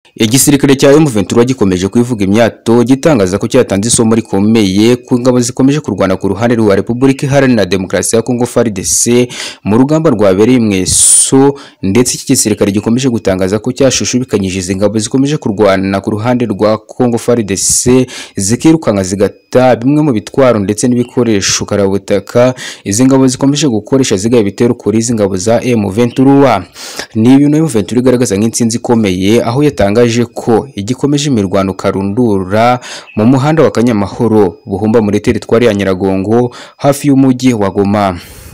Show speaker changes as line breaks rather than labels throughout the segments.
Igisirikare cya M23 gikomeje kwivuga imyato gitangaza ko cyatanze isomo rikomeye ku ngabo zikomeje kurwana ku ruhande rwa Repubulika Iharanira Demokarasi ya Kongo FARDC mu rugamba rwabereye Mweso, ndetse iki gisirikare gikomeje gutangaza ko cyashushubikanyije izi ngabo zikomeje kurwana ku ruhande rwa Kongo FARDC zikirukanka zigata bimwe mu bitwaro ndetse n'ibikoresho karabutaka izi ngabo zikomeje gukoresha zigaye bitero kuri izi ngabo za M23. Ni ibintu M23 igaragaza nk'intsinzi ikomeye, aho yatangaje ko igikomeje imirwano karundura mu muhanda wa Kanyamahoro buhumba muri teritwari ya Nyiragongo hafi y'umujyi wa Goma.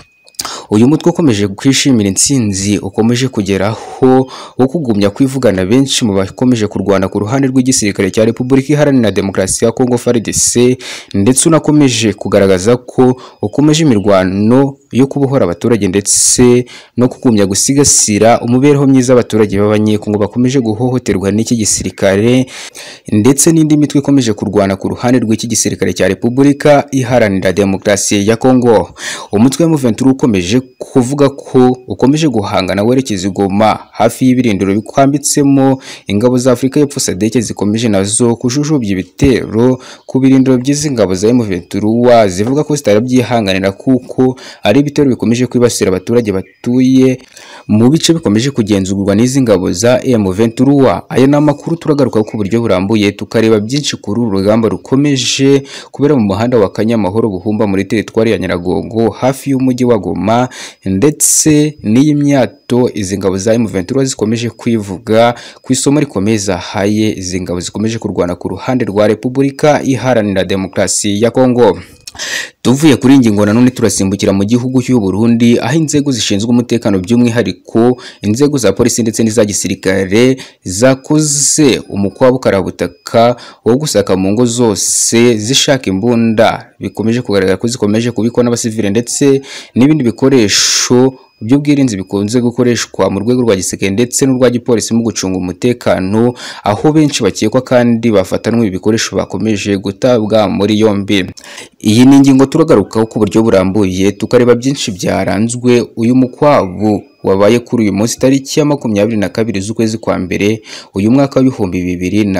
Uyu mutwe ukomeje kwishimira intsinzi ukomeje kugeraho wo kugumya kwivugana benshi mu bakomeje kurwana ku ruhande rw'igisirikare cya Repubulika Iharanira Demokarasi ya Kongo FARDC, ndetse unakomeje kugaragaza ko ukomeje imirwano yo kubohora abaturage ndetse no kugumya gusigasira umubereho myiza abaturage b'abanyekongo bakomeje guhohoterwa n'iki gisirikare, ndetse n'indi mitwe ikomeje kurwana ku ruhande rw'iki gisirikare cya Repubulika Iharanira Demokarasi ya Kongo. Umutwe wa M23 ukomeje kuvuga ko ukomeje guhangana werekeza Goma hafi y'ibirindiro bikwambitsemo ingabo za Afurika y'Epfo SADC zikomeje nazo kujujubya ibitero ku birindiro by'izi ngabo za M23 zivuga ko zitarabyihanganira kuko ari ibitero bikomeje kwibasira abaturage batuye mu bice bikomeje kugenzurwa n'izi ngabo za M23. Aya ni amakuru turagaruka ku buryo burambuye tukareba byinshi kuri uru rugamba rukomeje kubera mu muhanda wa Kanyamahoro buhumba muri teritwari ya Nyiragongo hafi y'umujyi wa Goma, ndetse n'iyi myato izi ngabo za M23 zikomeje kwivuga ku isomo rikomeye zahaye izi ngabo zikomeje kurwana ku ruhande rwa Repubulika Iharanira Demokarasi ya Kongo. Tuvuye kuri ingingo nanone turasimbukira mu gihugu cy'u Burundi, aho inzego zishinzwe umutekano by'umwihariko inzego za polisi ndetse n'iza gisirikare zakoze umukwabu karabutaka wo gusaka mu ngo zose zishaka imbunda bikomeje kugaragara ko zikomeje kubikwa n'abasivile ndetse n'ibindi bikoresho by'ubwirinzi bikunze gukoreshwa mu rwego rwa gisirikare ndetse n'urwa gipolisi mu gucunga umutekano, aho benshi bakekwa kandi bafatanwe ibikoresho bakomeje gutabwa muri yombi. Iyi ni ingingo turagarukaho ku buryo burambuye tukareba byinshi byaranzwe uyu mukwabu wabaye kuri uyu munsi tariki ya 22 z'ukwezi kwa mbere uyu mwaka w'ibihumbi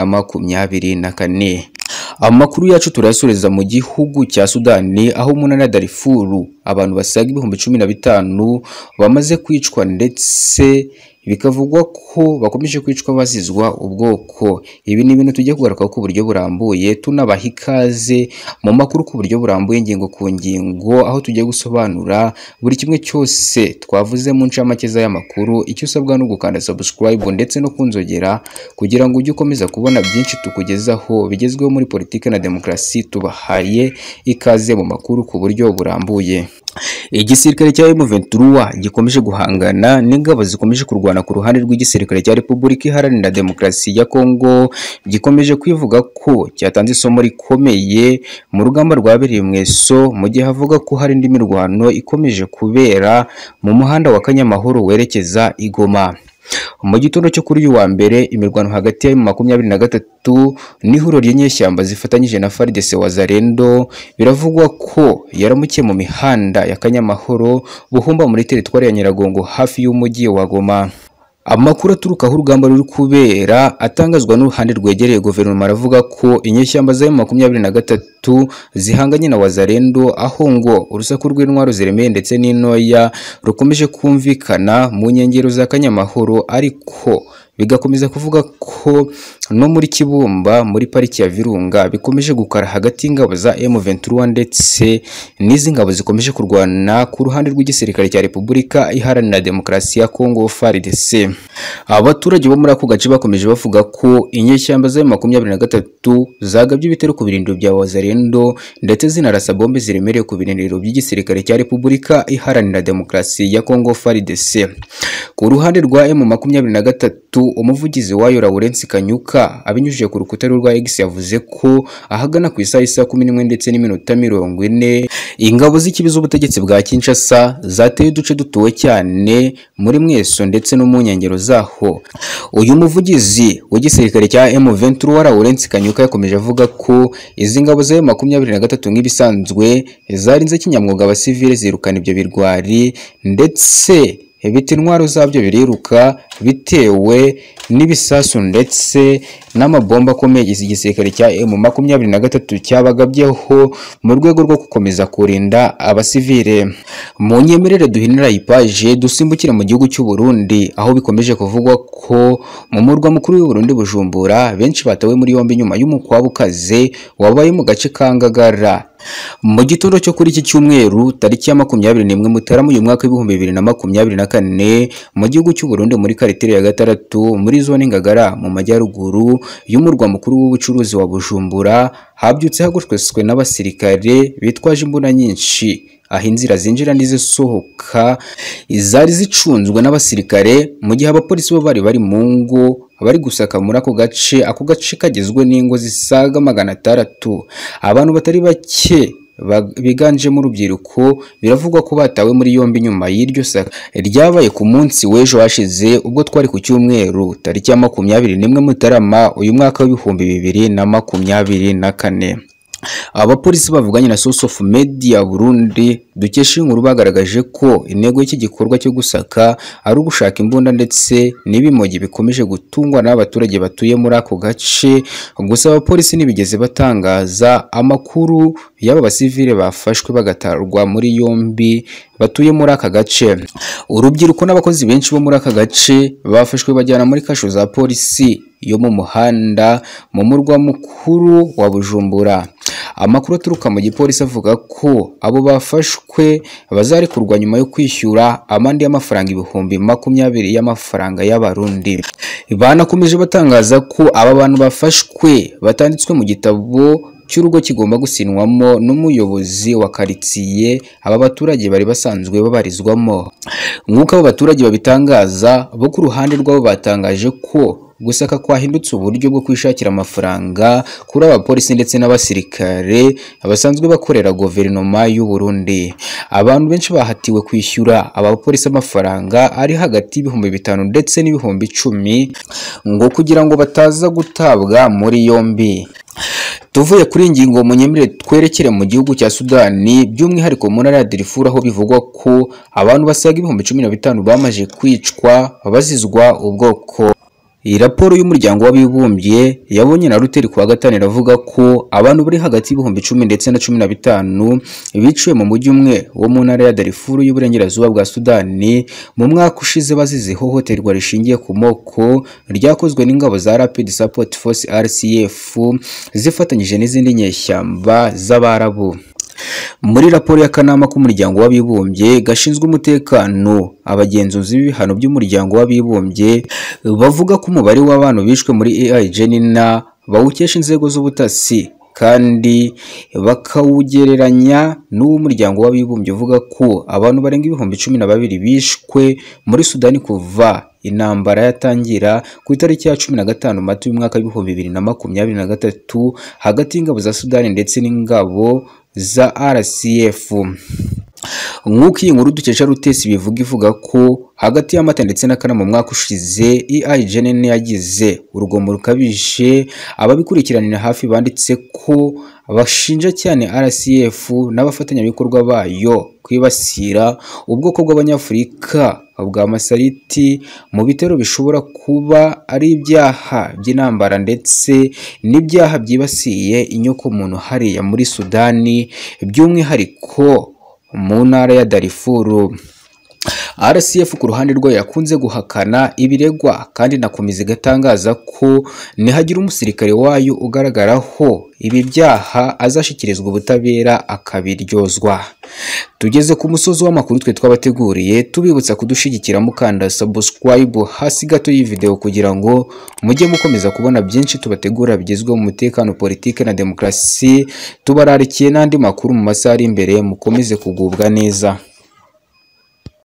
2024. Amakuru yacu turayasoreza mu gihugu cya Sudani, aho mu ntara ya Darfur abantu basaga 15,000 bamaze kwicwa ndetse bikavugwa ko bakomeje kwicwa bazizwa ubwoko. Ibi ni ibintu tugiye kugaruka ku buryo burambuye tunabaha ikaze mu makuru ku buryo burambuye ingingo ku ngingo, aho tugiye gusobanura buri kimwe cyose twavuze mu ncamake y'amakuru. Icyo usabwa no gukanda subscribe ndetse no kunzogera kugira ngo ujye ukomeza kubona byinshi tukugezaho bigezweho muri politiki na demokarasi. Tubahaye ikaze mu makuru ku buryo burambuye. Igisirikare cya M23 gikomeje guhangana n'ingabo zikomeje kurwana ku ruhande rw'igisirikare cya Repubulika Iharanira Demokarasi ya Kongo, gikomeje kwivuga ko cyatanze isomo rikomeye mu rugamba rwabereye Mweso, mu gihe havuga ko hari indi mirwano ikomeje kubera mu muhanda wa Kanyamahoro werekeza i Goma. Mu gitondo cyo kuri uyu wa mbere imirwano hagati ya M23 n'ihuriro ry'inyeshyamba zifatanyije na FARDC Wazalendo biravugwa ko yaramukiye mu mihanda ya Kanyamahoro buhumba muri teritwari ya Nyiragongo hafi y'umujyi wa Goma. Amakuru aturuka aho urugamba ruri kubera atangazwa n'uruhande rwegereye guverinoma aravuga ko inyeshyamba za M23 zihanganye na Wazalendo, aho ngo urusaku rw'intwaro ziremeye ndetse n'intoya rukomeje kumvikana mu nkengero za Kanyamahoro, ariko bigakomeza kuvuga ko no muri Kibumba muri pariki ya Virunga bikomeje gukara hagati y'ingabo za M23 ndetse n'izi ngabo zikomeje kurwana ku ruhande rw'igisirikare cya Repubulika Iharanira Demokarasi ya Kongo FARDC. Abaturage bo muri ako gace bakomeje bavuga ko inyeshyamba za M23 zagabye ibitero ku birindiro bya Wazalendo ndetse zinarasa bombe ziremereye ku birindiro by'igisirikare cya Repubulika Iharanira Demokarasi ya Kongo FARDC. Ku ruhande rwa M23 umuvugizi wayo Lawrence Kanyuka abinyujije ku rukuta rwa X yavuze ko ahagana ku isaha 11 ndetse n'iminota 40 ingabo z'ikibizo ubutegetsi bwa Kinshasa zateye uduce dutuwe cyane muri Mweso ndetse no mu nkengero zaho. Uyu muvugizi w'igisirikare cya M23 Lawrence Kanyuka yakomeje avuga ko izi ngabo za M23 nk'ibisanzwe zarinze kinyamwuga abasivile zirukana ibyo birwari ndetse biti intwaro zabyo biriruka bitewe n'ibisasu ndetse n'amabomba akomeye igisirikare cya M23 cyabagabyeho mu rwego rwo gukomeza kurinda abasivile. Mu nyemerere duhinira ipaje dusimbukira mu gihugu cy'u Burundi, aho bikomeje kuvugwa ko mu murwa mukuru w'u Burundi Bujumbura benshi batawe muri yombi nyuma y'umukwabu kaze wabaye mu gace ka Ngagara. Mu gitondo cyo kuri iki cyumweru tariki ya 21 Mutarama uyu mwaka w'2024 mu gihugu cy'u Burundi muri kariteri ya gatandatu muri zone Ngagara mu majyaruguru y'umurwa mukuru w'ubucuruzi wa Bujumbura habyutse hagushweswe n'abasirikare bitwaje imbunda nyinshi, aho inzira zinjira n'izisohoka izari zicunzwe n'abasirikare mu gihe abapolisi bo bari mu ngo bari gusaka muri ako gace kagizwe n'ingo zisaga 600. Abantu batari bake biganjemo urubyiruko biravugwa ko batawe muri yombi nyuma y'iryo saka ryabaye ku munsi w'ejo hashize, ubwo twari ku cyumweru tariki ya 21 Mutarama uyu mwaka w'2024. Abapolisi bavuganye na Source of Media Burundi dukesha inkuru bagaragaje ko intego y'iki gikorwa cyo gusaka ari ugushaka imbunda ndetse n'ibimogi bikomeje gutungwa n'abaturage batuye muri ako gace. Gusa abapolisi ntibigeze batangaza amakuru y'aba basivile bafashwe bagatarwa muri yombi batuye muri aka gace. Urubyiruko n'abakozi benshi bo muri aka gace bafashwe bajyana muri kasho za polisi yo mu muhanda mu murwa mukuru wa Bujumbura. Amakuru aturuka mu gipolisi avuga ko abo bafashwe bazarekurwa nyuma yo kwishyura amande y'amafaranga 20,000 y'amafaranga y'abarundi. Banakomeje batangaza ko aba bantu bafashwe batanditswe mu gitabo cy'urugo kigomba gusinwamo n'umuyobozi wa karitsiye aba baturage bari basanzwe babarizwamo. Nk'uko abo baturage babitangaza, bo ku ruhande rwabo batangaje ko gusaka kwahindutse uburyo bwo kwishakira amafaranga kuri abapolisi ndetse n'abasirikare basanzwe bakorera guverinoma y'u Burundi. Abantu benshi bahatiwe kwishyura abapolisi amafaranga ari hagati y'5,000 ndetse n'10,000 ngo kugira ngo bataza gutabwa muri yombi. Tuvuye kuri ingingo munyemerere twerekere mu gihugu cya Sudani, by'umwihariko mu ntara ya Darfur aho bivugwa ko abantu basaga 15,000 bamaje kwicwa bazizwa ubwoko. Iyi raporo y'umuryango w'abibumbye yabonye na Reuters kuwa gatanu iravuga ko abantu bari hagati y'10,000 ndetse na 15 biciwe mu mujyi umwe wo mu ntara ya Darfur y'uburengerazuba bwa Sudani mu mwaka ushize bazize ihohoterwa rishingiye ku moko ryakozwe n'ingabo za Rapid Support Force RCF zifatanyije n'izindi nyeshyamba z'Abarabu. Muri raporo y'akanama k'umuryango w'abibumbye gashinzwe umutekano, abagenzuzi b'ibihano by'umuryango w'abibumbye bavuga ko umubare w'abantu bishwe muri Jenin bawukesha inzego z'ubutasi kandi bakawugereranya n'umuryango w'abibumbye uvuga ko abantu barenga 12,000 bishwe muri Sudani kuva intambara yatangira ku itariki ya 15 Mata y'umwaka w'2023 hagati y'ingabo za Sudani ndetse n'ingabo za RCF. Nk'uko iyi nkuru dukesha Reuters ivuga ko hagati y'Amata ndetse na Kanama mu mwaka ushize Jenin yagize urugomo rukabije. Ababikurikiranira hafi banditse ko bashinja cyane RCF n'abafatanyabikorwa bayo kwibasira ubwoko bw'Abanyafurika bwa Masaliti mu bitero bishobora kuba ari ibyaha by'intambara ndetse n'ibyaha byibasiye inyoko muntu hariya muri Sudani, by'umwihariko mu ntara ya Darfur. RCF ku ruhande rwayo yakunze guhakana ibiregwa kandi nakomeza igatangaza ko nihagira umusirikare wayo ugaragaraho ibi byaha azashyikirizwa ubutabera akabiryozwa. Tugeze ku musozi w'amakuru twe twabateguriye, tubibutsa kudushigikira mukanda subscribe hasi gato y'iyi video kugira ngo mujye mukomeza kubona byinshi tubategura bigezweho mu mutekano, politike na demokarasi. Tubararikiye n'andi makuru mu masaha ari imbere, mukomeze kugubwa neza.